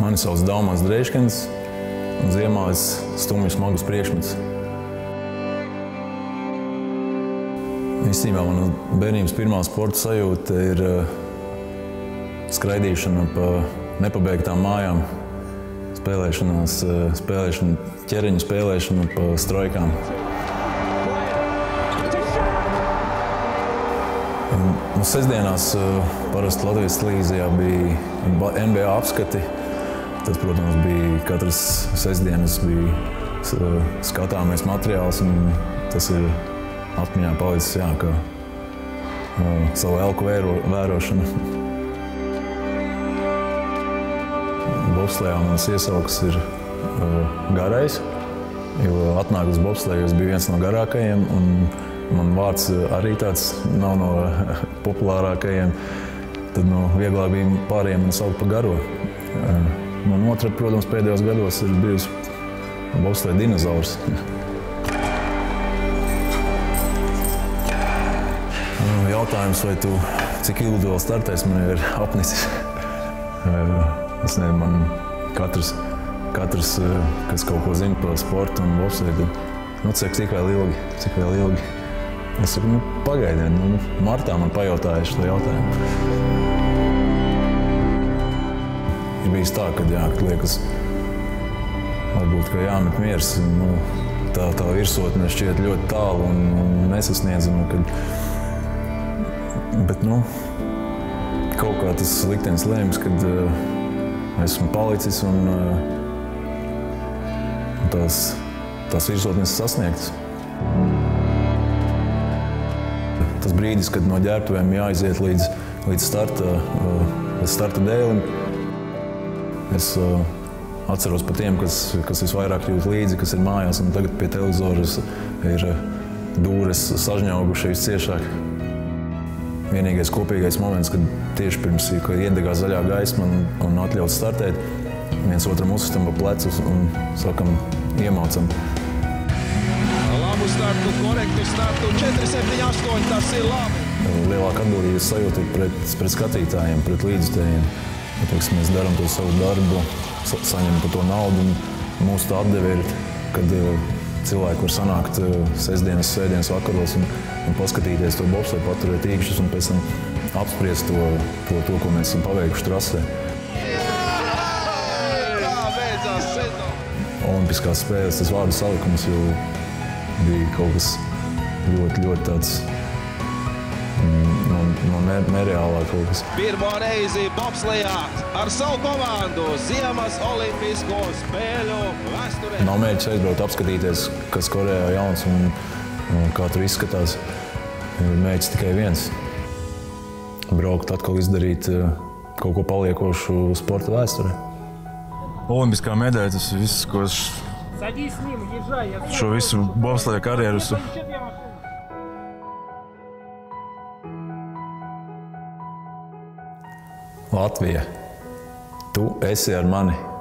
Mani sauc Daumans Dreiškins, un ziemā es stumju smagus priekšmetus. Īstenībā mana bērnības pirmā sporta sajūta ir skraidīšana pa nepabeigtām mājām, ķereņu spēlēšana pa strojkām. Sestdienās parasti Latvijas televīzijā bija NBA apskati. Tas, protams, bija katras sestdienas bija skatāmies materiāls, un tas ir atmiņā palicis, jā, kā savu elku vērošana. Bobslejā manas iesaukas ir garais, jo atnāk uz bobsleju es biju viens no garākajiem, un man vārds arī tāds nav no populārākajiem. Tad vieglāk bija pārējiem man saukt par garo. Man otra, protams, pēdējos gados ir bijusi bobsleja dinozaurs. Jautājums, vai tu cik ilgi tu vēl startēsi, man ir apnicis. Es nezinu, man katrs, kas kaut ko zina par sportu un bobsleju, cik vēl ilgi. Es saku, pagaidiet, martā man pajautāja šo jautājumu. Ir bijis tā, kad liekas, varbūt, ka jāmet miers. Tā virsotne šķiet ļoti tālu un nesasniedzama. Bet kaut kā tas liktenis lēms, kad esmu palicis un tās virsotnes sasniegtas. Tas brīdis, kad no ģērbtuvēm jāiziet līdz starta dēlim. Es atceros par tiem, kas visvairāk jūt līdzi, kas ir mājās, un tagad pie televizoras ir dūres sažņauguši visciešāk. Vienīgais kopīgais moments, kad tieši pirms iedegās zaļā gaisma un atļauts startēt, viens otram uzsistam pa plecus un sakam, iemaucam. Labu startu, korektu startu, 4-7-8, tas ir labi. Lielāka atbildības sajūta ir pret skatītājiem, pret līdzjutējiem. Mēs darām to savu darbu, saņemam par to naudu, un mūsu tā atdeve ir, kad cilvēki var sanākt sestdienas, svētdienas vakaros un paskatīties to bobsleju, paturēt īkšķus un pēc tam apspriest to, ko mēs esam paveikuši trasē. Olimpiskās spēles, tas vārdu salikums jau bija kaut kas ļoti tāds no nereālā kaut kas. Pirmo reizi bobslejā ar savu komandu Ziemas olimpisko spēļu vēsturē. Nav mērķis aizbraukt apskatīties, kas Korejā jauns un kā tur izskatās. Mērķis tikai viens. Braukt atkal izdarīt kaut ko paliekošu sporta vēsturē. Olimpiskā medaļa, tas viss, ko es šo visu bobsleja karjeru. Latvija, tu esi ar mani.